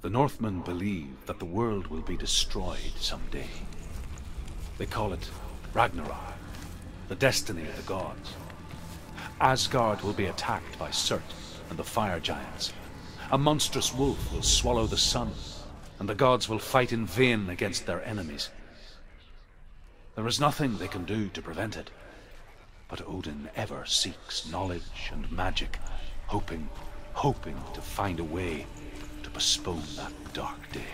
The Northmen believe that the world will be destroyed someday. They call it Ragnarok, the destiny of the gods. Asgard will be attacked by Surt and the fire giants. A monstrous wolf will swallow the sun, and the gods will fight in vain against their enemies. There is nothing they can do to prevent it, but Odin ever seeks knowledge and magic, hoping to find a way to postpone that dark day.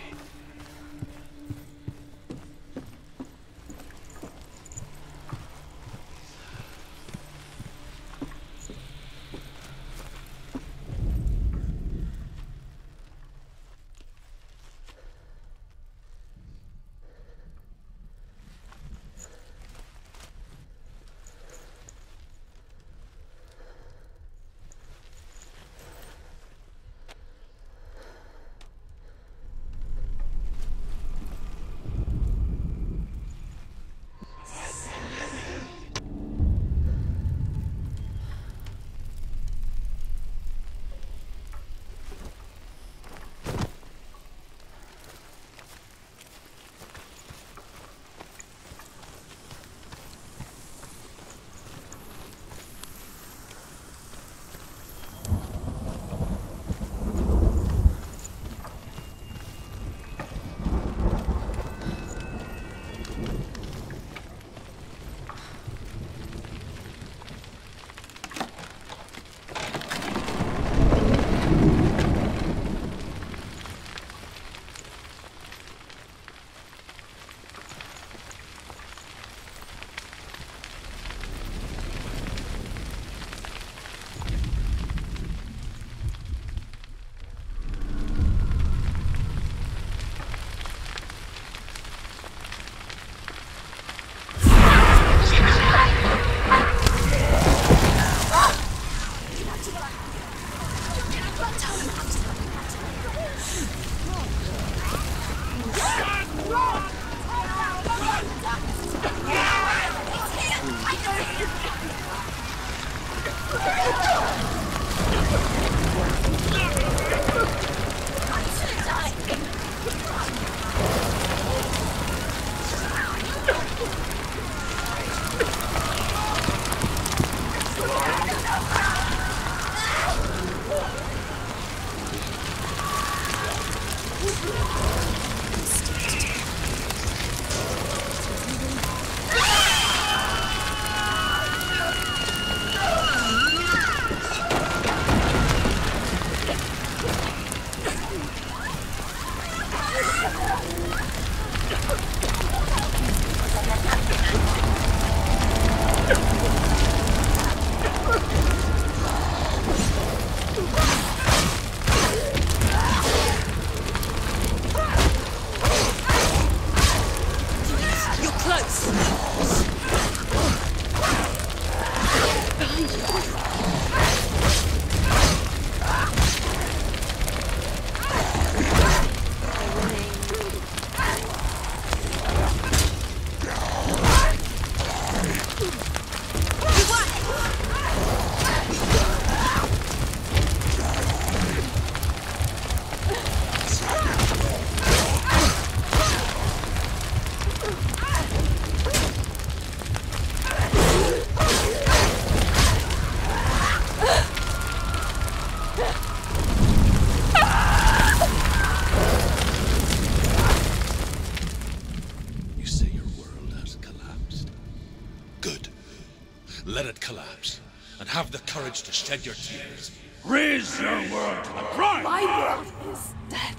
Let it collapse, and have the courage to shed your tears. Raise your world to the prime! My world is dead.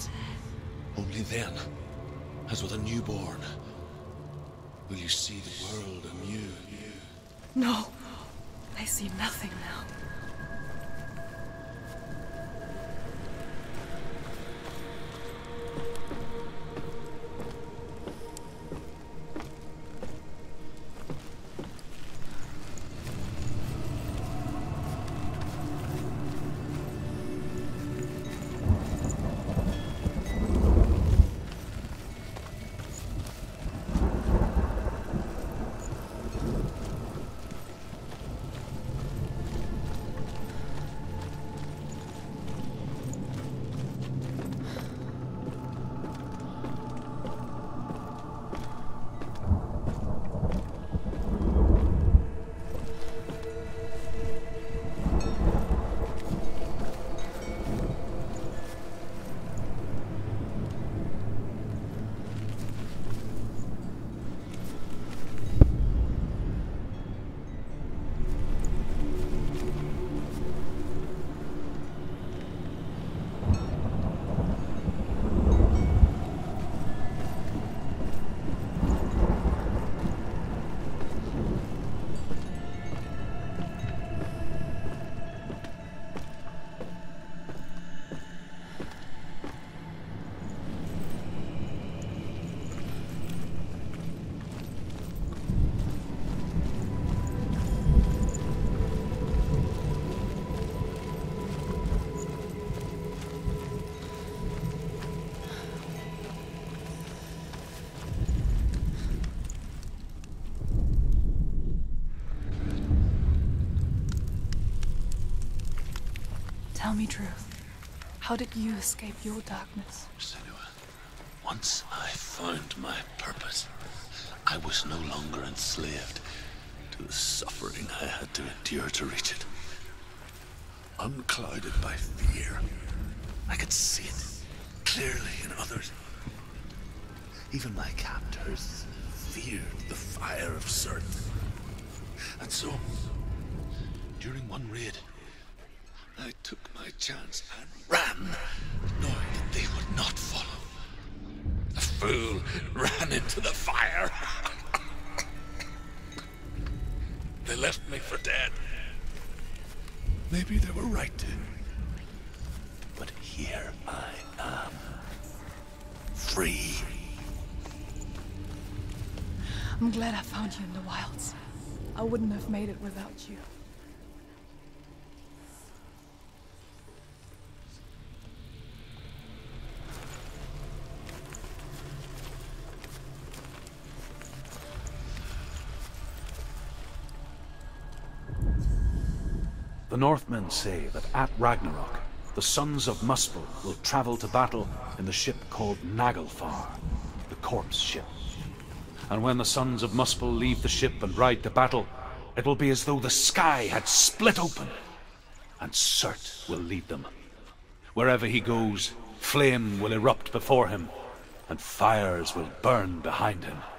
Only then, as with a newborn, will you see the world anew. No, I see nothing now. Tell me truth. How did you escape your darkness? Senua, once I found my purpose, I was no longer enslaved to the suffering I had to endure to reach it. Unclouded by fear, I could see it clearly in others. Even my captors feared the fire of Surt. And so, during one raid, I took my chance and ran, knowing that they would not follow. The fool ran into the fire. They left me for dead. Maybe they were right to. But here I am. Free. I'm glad I found you in the wilds. I wouldn't have made it without you. The Northmen say that at Ragnarok, the sons of Muspel will travel to battle in the ship called Naglfar, the corpse ship. And when the sons of Muspel leave the ship and ride to battle, it will be as though the sky had split open, and Surt will lead them. Wherever he goes, flame will erupt before him, and fires will burn behind him.